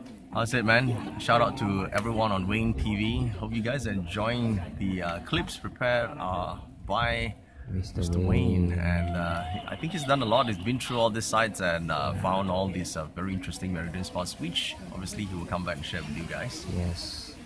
How's it, man? Shout out to everyone on Wayne TV. Hope you guys are enjoying the clips prepared by Mr. Wayne. And I think he's done a lot. He's been through all these sites and found all these very interesting Meridian spots, which obviously he will come back and share with you guys. Yes.